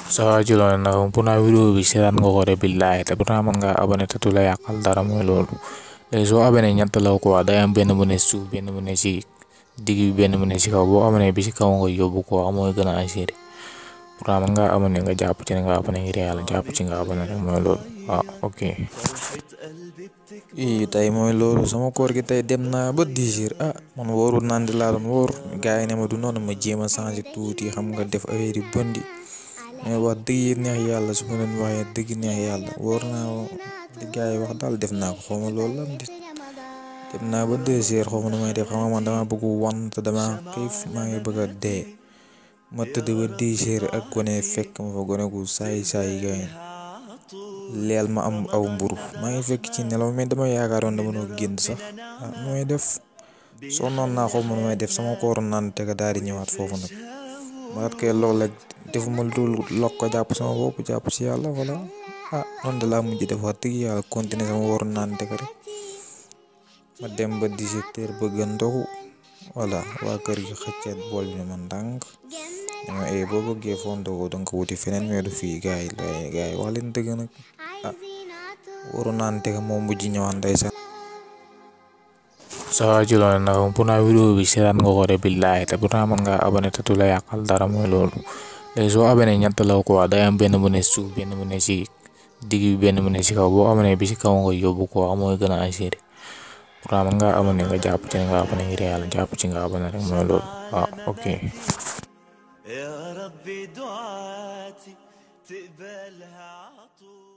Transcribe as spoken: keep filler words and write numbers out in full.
Sa julo na puna video bi seetaan nga ko de billahi te pourtant man nga abonné te du la yàqal dara mooy loolu léegi soo abonné ñett la quoi day am benn bu ne suuf benn bu ne si digg bi benn bu ne si kaw boo abonné bi si kaw nga yóbbu quoi mooy gën a assuré pourtant man nga abonné nga jàpp ci nga abonné ngir yàlla jàpp ci nga abonné rek mooy loolu waaw ok. ii tey mooy loolu sama koor gi tey dem naa ba dix heures ah man wóorul naan di laa doon wóor gars yi ne ma du noonu ma jéem a changé tuuti xam nga def affaire yu bëndi mais wax dëgg neex yàlla su ma leen waxee dëgg neex yàlla wóor naa li gars yi wax daal def naa ko xaw ma loolu la dem naa ba deux heures xaw ma nu may def xam nga man dama bëgg wan te dama xiif maa ngi bëgg a dee ma tëdd ba dix heures ak gone fekk ma fa gone gu saay saay gaay leel ma am aw mburu maa ngi fekk ci nelaw mais dama yaakaaroon dama noo génn sax ah nu may def soo noon naa xaw ma nu may def sama koor naan te ka daal di ñëwaat foofu nag ma at kay loolu rek defuma dul lokk ko jàpp sama bopp jàpp si yàlla voilà ah noonu de laa mujj def wax dëgg yàlla continuer sama waru naan te ka rek ma dem ba dix-sept heures bëgg a ndogu voilà waa kër gi xëcceet bool bi ma ndànk dama ee boo bëggee foo ndogu danga ko wuti feneen mais du fii gars yi waaye gars yi wax leen dëgg nag ah waru naan te ka moo mujj ñëwaat ndeysaan. sa julo na puna video bi seetaan nga ko de billahi te pourtant man nga abonné te du la yàqal dara mooy loolu léegi soo abonné ñett la quoi day am benn bu ne suuf benn bu ne si digg bi benn bu ne si kaw boo abonné bi si kaw nga yóbbu quoi mooy gën a assuré pourtant man nga abonné nga jàpp ci nga abonné ngir yàlla jàpp ci nga abonné rek mooy loolu waaw ok. يا ربي دعاتي تقبلها عطول.